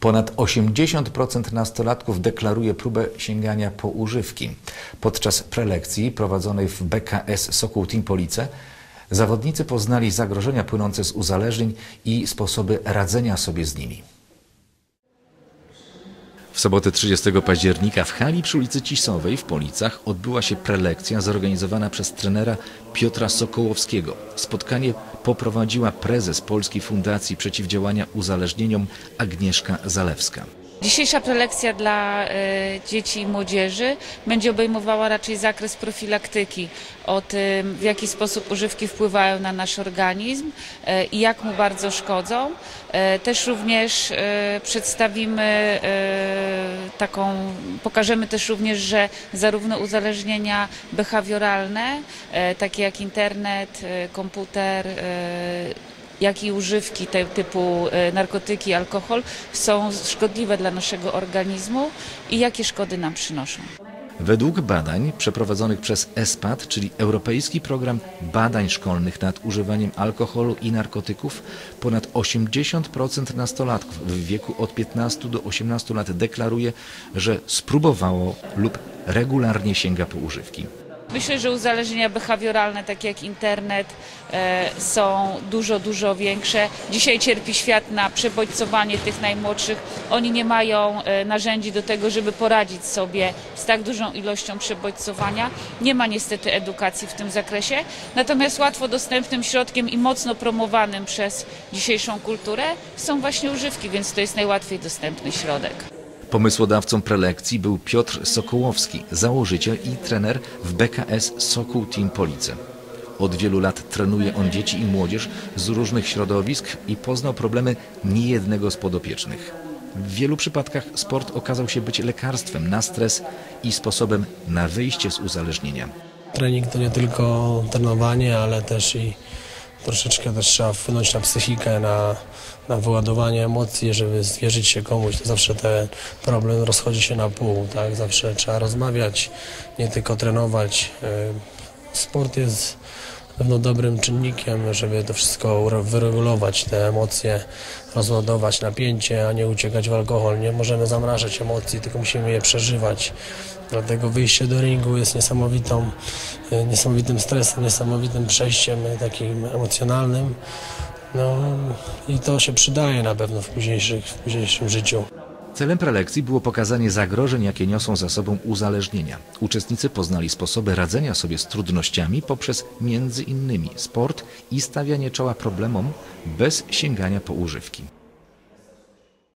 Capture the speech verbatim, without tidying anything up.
Ponad osiemdziesiąt procent nastolatków deklaruje próbę sięgania po używki. Podczas prelekcji prowadzonej w B K S Sokół Team Police zawodnicy poznali zagrożenia płynące z uzależnień i sposoby radzenia sobie z nimi. W sobotę trzydziestego października w hali przy ulicy Cisowej w Policach odbyła się prelekcja zorganizowana przez trenera Piotra Sokołowskiego. Spotkanie poprowadziła prezes Polskiej Fundacji Przeciwdziałania Uzależnieniom Agnieszka Zalewska. Dzisiejsza prelekcja dla y, dzieci i młodzieży będzie obejmowała raczej zakres profilaktyki o tym, w jaki sposób używki wpływają na nasz organizm y, i jak mu bardzo szkodzą. Y, też również y, przedstawimy y, taką, pokażemy też również, że zarówno uzależnienia behawioralne, y, takie jak internet, y, komputer, y, jak i używki te, typu narkotyki, alkohol są szkodliwe dla naszego organizmu i jakie szkody nam przynoszą. Według badań przeprowadzonych przez E S P A D, czyli Europejski Program Badań Szkolnych nad używaniem alkoholu i narkotyków, ponad osiemdziesiąt procent nastolatków w wieku od piętnastu do osiemnastu lat deklaruje, że spróbowało lub regularnie sięga po używki. Myślę, że uzależnienia behawioralne, takie jak internet, e, są dużo, dużo większe. Dzisiaj cierpi świat na przebodźcowanie tych najmłodszych. Oni nie mają e, narzędzi do tego, żeby poradzić sobie z tak dużą ilością przebodźcowania. Nie ma niestety edukacji w tym zakresie. Natomiast łatwo dostępnym środkiem i mocno promowanym przez dzisiejszą kulturę są właśnie używki, więc to jest najłatwiej dostępny środek. Pomysłodawcą prelekcji był Piotr Sokołowski, założyciel i trener w B K S Sokół Team Police. Od wielu lat trenuje on dzieci i młodzież z różnych środowisk i poznał problemy niejednego z podopiecznych. W wielu przypadkach sport okazał się być lekarstwem na stres i sposobem na wyjście z uzależnienia. Trening to nie tylko trenowanie, ale też i troszeczkę też trzeba wpłynąć na psychikę, na, na wyładowanie emocji, żeby zwierzyć się komuś. To zawsze ten problem rozchodzi się na pół, tak? Zawsze trzeba rozmawiać, nie tylko trenować. Sport jest na pewno dobrym czynnikiem, żeby to wszystko wyregulować, te emocje, rozładować napięcie, a nie uciekać w alkohol. Nie możemy zamrażać emocji, tylko musimy je przeżywać. Dlatego wyjście do ringu jest niesamowitą, niesamowitym stresem, niesamowitym przejściem takim emocjonalnym. No i to się przydaje na pewno w, w późniejszym życiu. Celem prelekcji było pokazanie zagrożeń, jakie niosą za sobą uzależnienia. Uczestnicy poznali sposoby radzenia sobie z trudnościami poprzez między innymi sport i stawianie czoła problemom bez sięgania po używki.